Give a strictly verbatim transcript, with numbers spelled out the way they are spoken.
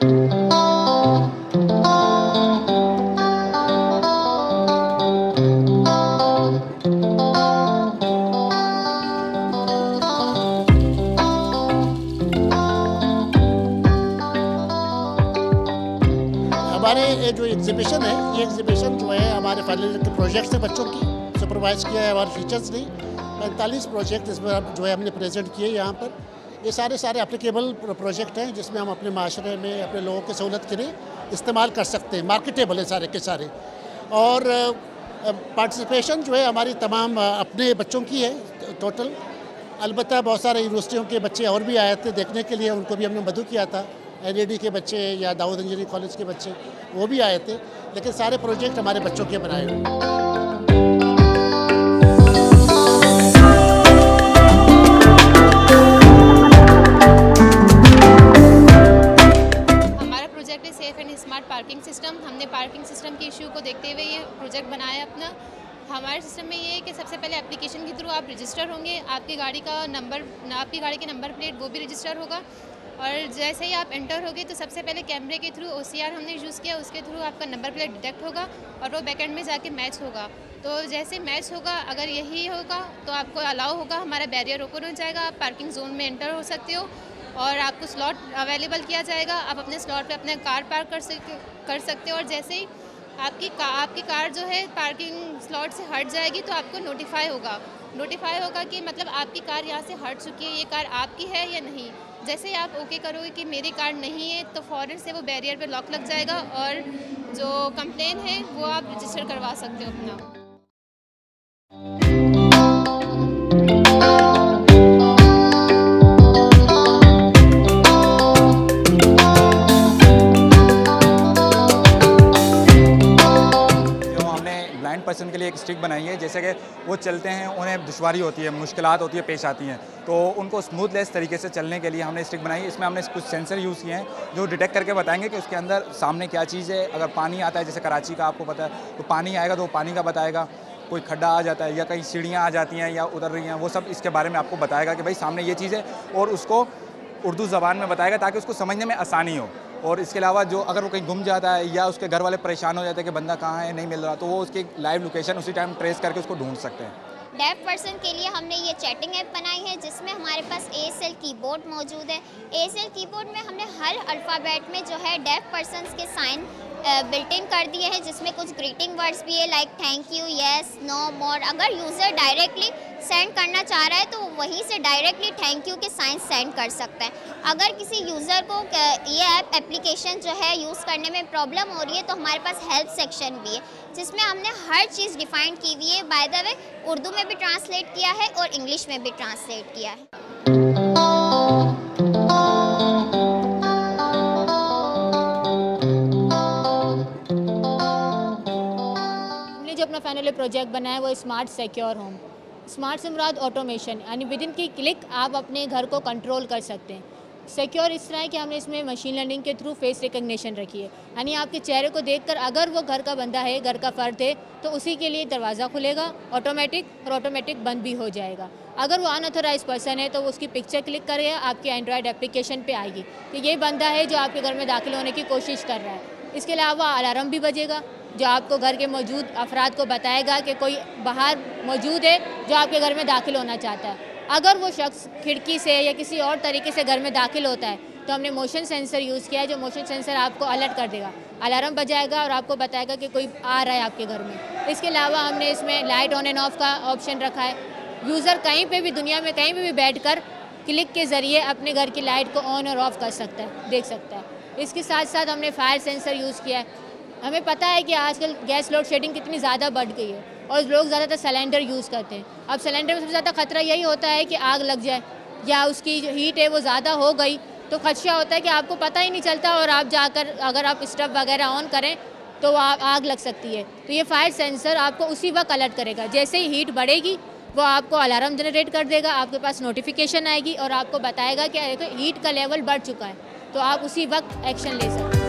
हमारे ये जो एग्जीबिशन है, ये एग्जीबिशन जो है हमारे फाइनल के प्रोजेक्ट्स हैं बच्चों की सुपरवाइज किया है हमारे टीचर्स ने। पैंतालीस प्रोजेक्ट इसमें जो है हमने प्रेजेंट किए यहाँ पर। ये सारे सारे एप्लीकेबल प्रोजेक्ट हैं जिसमें हम अपने माशरे में अपने लोगों की सहूलत के लिए इस्तेमाल कर सकते हैं। मार्केटेबल है सारे के सारे। और पार्टिसिपेशन जो है हमारी तमाम अपने बच्चों की है टोटल। अलबत्ता बहुत सारे यूनिवर्सिटियों के बच्चे और भी आए थे देखने के लिए, उनको भी हमने मदू किया था। एन ए डी के बच्चे या दाऊद इंजीनियरिंग कॉलेज के बच्चे वो भी आए थे, लेकिन सारे प्रोजेक्ट हमारे बच्चों के बनाए हुए। हमारा प्रोजेक्ट है safe and smart parking system. हमने पार्किंग सिस्टम के इशू को देखते हुए ये प्रोजेक्ट बनाया अपना। हमारे सिस्टम में ये है कि सबसे पहले एप्लीकेशन के थ्रू आप रजिस्टर होंगे, आपकी गाड़ी का नंबर आपकी गाड़ी की नंबर प्लेट वो भी रजिस्टर होगा। और जैसे ही आप एंटर होगे तो सबसे पहले कैमरे के थ्रू ओ सी आर हमने यूज़ किया, उसके थ्रू आपका नंबर प्लेट डिटेक्ट होगा और वो बैकएंड में जाके मैच होगा। तो जैसे मैच होगा, अगर यही होगा तो आपको अलाउ होगा, हमारा बैरियर ओपन हो जाएगा, आप पार्किंग जोन में एंटर हो सकते हो और आपको स्लॉट अवेलेबल किया जाएगा। आप अपने स्लॉट पे अपने कार पार्क कर सकते कर सकते हो और जैसे ही आपकी का, आपकी कार जो है पार्किंग स्लॉट से हट जाएगी तो आपको नोटिफाई होगा नोटिफाई होगा कि मतलब आपकी कार यहाँ से हट चुकी है, ये कार आपकी है या नहीं। जैसे ही आप ओके करोगे कि मेरी कार नहीं है तो फ़ौरन से वो बैरियर पे लॉक लग जाएगा और जो कंप्लेन है वो आप रजिस्टर करवा सकते हो अपना। पर्सन के लिए एक स्टिक बनाई है, जैसे कि वो चलते हैं, उन्हें दुश्वारी होती है, मुश्किलात होती है, पेश आती हैं, तो उनको स्मूथलेस तरीके से चलने के लिए हमने स्टिक बनाई है। इसमें हमने कुछ सेंसर यूज़ किए हैं जो डिटेक्ट करके बताएंगे कि उसके अंदर सामने क्या चीज़ है। अगर पानी आता है, जैसे कराची का आपको पता है, तो पानी आएगा तो वो पानी का बताएगा। कोई खड्डा आ जाता है या कहीं सीढ़ियाँ आ जाती हैं या उतर रही हैं, वो सब इसके बारे में आपको बताएगा कि भाई सामने ये चीज़ है, और उसको उर्दू ज़बान में बताएगा ताकि उसको समझने में आसानी हो। और इसके अलावा जो अगर वो कहीं गुम जाता है या उसके घर वाले परेशान हो जाते हैं कि बंदा कहाँ है, नहीं मिल रहा, तो वो उसकी लाइव लोकेशन उसी टाइम ट्रेस करके उसको ढूंढ सकते हैं। डेफ पर्सन के लिए हमने ये चैटिंग ऐप बनाई है जिसमें हमारे पास ए एस एल कीबोर्ड मौजूद है। ए एस एल कीबोर्ड में हमने हर अल्फ़ाबेट में जो है डेफ पर्सन्स के साइन बिल्ट इन कर दिए हैं, जिसमें कुछ ग्रीटिंग वर्ड्स भी है like thank you, yes, no, more. अगर यूज़र डायरेक्टली सेंड करना चाह रहा है तो वहीं से डायरेक्टली थैंक यू के साइन सेंड कर सकता है। अगर किसी यूज़र को ये ऐप एप्लीकेशन जो है यूज़ करने में प्रॉब्लम हो रही है तो हमारे पास हेल्प सेक्शन भी है जिसमें हमने हर चीज़ डिफ़ाइन की हुई है। बाय द वे उर्दू में भी ट्रांसलेट किया है और इंग्लिश में भी ट्रांसलेट किया है। जो अपना फाइनल प्रोजेक्ट बनाया है वो स्मार्ट सिक्योर होम। स्मार्ट से मुराद ऑटोमेशन, यानी विद इन की क्लिक आप अपने घर को कंट्रोल कर सकते हैं। सिक्योर इस तरह है कि हमने इसमें मशीन लर्निंग के थ्रू फेस रिकग्निशन रखी है, यानी आपके चेहरे को देखकर अगर वो घर का बंदा है, घर का फ़र्द है, तो उसी के लिए दरवाज़ा खुलेगा ऑटोमेटिक और ऑटोमेटिक बंद भी हो जाएगा। अगर वो अनऑथराइज पर्सन है तो वो उसकी पिक्चर क्लिक करेगा, आपके एंड्रॉयड एप्लीकेशन पे आएगी कि ये बंदा है जो आपके घर में दाखिल होने की कोशिश कर रहा है। इसके अलावा अलार्म भी बजेगा जो आपको घर के मौजूद अफराद को बताएगा कि कोई बाहर मौजूद है जो आपके घर में दाखिल होना चाहता है। अगर वो शख्स खिड़की से या किसी और तरीके से घर में दाखिल होता है तो हमने मोशन सेंसर यूज़ किया है, जो मोशन सेंसर आपको अलर्ट कर देगा, अलार्म बजाएगा और आपको बताएगा कि कोई आ रहा है आपके घर में। इसके अलावा हमने इसमें लाइट ऑन एंड ऑफ का ऑप्शन रखा है। यूज़र कहीं पे भी दुनिया में कहीं पे भी बैठकर क्लिक के ज़रिए अपने घर की लाइट को ऑन और ऑफ़ कर सकता है, देख सकता है। इसके साथ साथ हमने फायर सेंसर यूज़ किया है। हमें पता है कि आजकल गैस लोड शेडिंग कितनी ज़्यादा बढ़ गई है और लोग ज़्यादातर सिलेंडर यूज़ करते हैं। अब सिलेंडर में सबसे ज़्यादा ख़तरा यही होता है कि आग लग जाए या उसकी जो हीट है वो ज़्यादा हो गई तो खदशा होता है कि आपको पता ही नहीं चलता और आप जाकर अगर आप स्टव वगैरह ऑन करें तो आग लग सकती है। तो ये फायर सेंसर आपको उसी वक्त अलर्ट करेगा। जैसे ही हीट बढ़ेगी वो आपको अलार्म जनरेट कर देगा, आपके पास नोटिफिकेशन आएगी और आपको बताएगा कि हीट का लेवल बढ़ चुका है, तो आप उसी वक्त एक्शन ले सकते हैं।